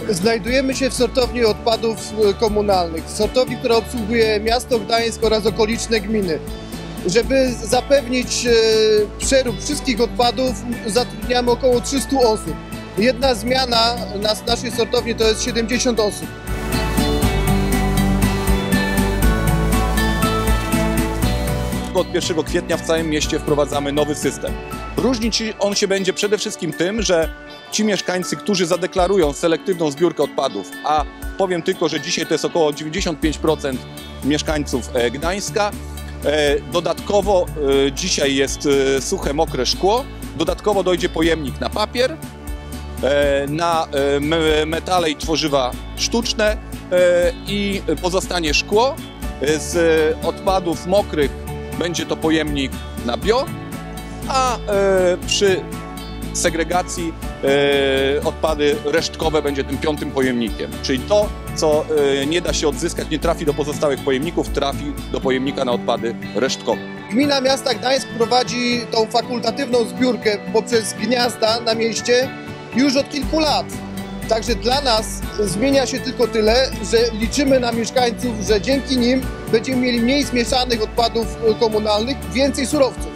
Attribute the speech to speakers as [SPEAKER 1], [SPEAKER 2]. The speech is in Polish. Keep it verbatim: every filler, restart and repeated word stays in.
[SPEAKER 1] Znajdujemy się w sortowni odpadów komunalnych, sortowni, która obsługuje miasto Gdańsk oraz okoliczne gminy. Żeby zapewnić przerób wszystkich odpadów, zatrudniamy około trzystu osób. Jedna zmiana na naszej sortowni to jest siedemdziesiąt osób.
[SPEAKER 2] Od pierwszego kwietnia w całym mieście wprowadzamy nowy system. Różnić on się będzie przede wszystkim tym, że ci mieszkańcy, którzy zadeklarują selektywną zbiórkę odpadów, a powiem tylko, że dzisiaj to jest około dziewięćdziesiąt pięć procent mieszkańców Gdańska, dodatkowo dzisiaj jest suche, mokre szkło, dodatkowo dojdzie pojemnik na papier, na metale i tworzywa sztuczne i pozostanie szkło. Z odpadów mokrych będzie to pojemnik na bio, a przy segregacji odpady resztkowe będzie tym piątym pojemnikiem. Czyli to, co nie da się odzyskać, nie trafi do pozostałych pojemników, trafi do pojemnika na odpady resztkowe.
[SPEAKER 1] Gmina Miasta Gdańsk prowadzi tą fakultatywną zbiórkę poprzez gniazda na mieście już od kilku lat. Także dla nas zmienia się tylko tyle, że liczymy na mieszkańców, że dzięki nim będziemy mieli mniej zmieszanych odpadów komunalnych, więcej surowców.